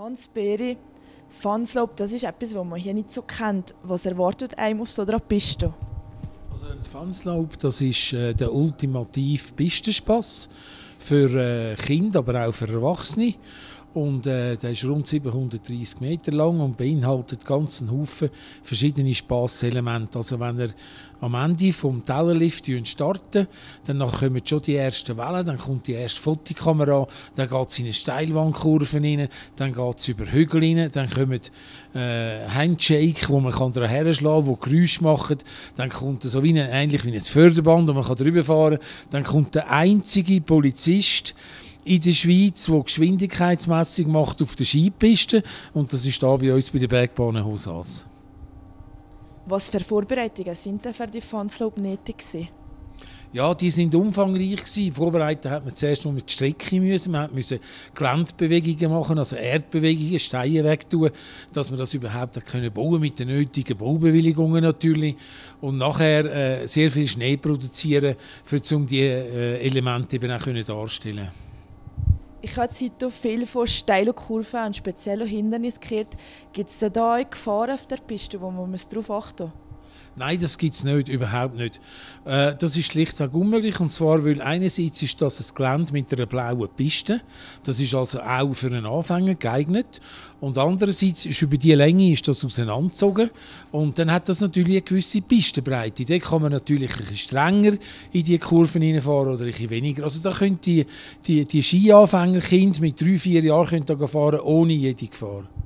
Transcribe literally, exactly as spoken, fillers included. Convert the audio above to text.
Hans Beeri, Fanslope, das ist etwas, was man hier nicht so kennt. Was erwartet einem auf so einer Piste? Also ein Fanslope, das ist äh, der ultimative Pistenspass für äh, Kinder, aber auch für Erwachsene. Und äh, der ist rund siebenhundertdreissig Meter lang und beinhaltet ganz einen Haufen verschiedene Spasselemente. Also wenn er am Ende vom Tellerlift starten, dann kommen schon die ersten Wellen, dann kommt die erste Fotokamera, dann geht es in eine Steilwandkurve rein, dann geht es über Hügel rein, dann kommen äh, Handshake, wo man kann daran schlagen kann, die Geräusche machen, dann kommt so wie eine, ähnlich wie ein Förderband, wo man drüber fahren kann, dann kommt der einzige Polizist in der Schweiz, der Geschwindigkeitsmessung macht auf der Skipiste, und das ist hier bei uns bei der Bergbahn Husas. Was für Vorbereitungen sind denn für die Fanslope nötig gewesen? Ja, die sind umfangreich gewesen. Vorbereitet hat man zuerst nur mit die Strecke müssen. Man musste Geländebewegungen machen, also Erdbewegungen, Steine wegtun, dass man das überhaupt können bauen mit den nötigen Baubewilligungen natürlich. Und nachher äh, sehr viel Schnee produzieren, für, um diese äh, Elemente eben auch können darstellen. Ich habe heute viel von steilen Kurven und speziellen Hindernissen gehört. Gibt es denn da Gefahren auf der Piste, wo man darauf achten muss? Nein, das gibt es nicht, überhaupt nicht. Äh, das ist schlichtweg unmöglich. Und zwar, weil einerseits ist das ein Gelände mit einer blauen Piste. Das ist also auch für einen Anfänger geeignet. Und andererseits ist über diese Länge ist das auseinandergezogen. Und dann hat das natürlich eine gewisse Pistenbreite. Da kann man natürlich ein bisschen strenger in diese Kurven hineinfahren oder ein bisschen weniger. Also da können die, die, die Skianfängerkinder mit drei, vier Jahren können da fahren ohne jede Gefahr.